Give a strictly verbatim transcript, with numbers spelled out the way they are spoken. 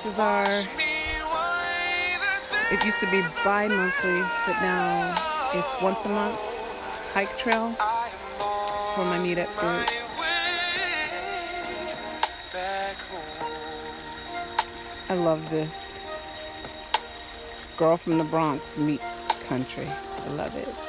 prices are. It used to be bi-monthly, but now it's once a month. Hike trail for my meetup group. I love this. Girl from the Bronx meets country. I love it.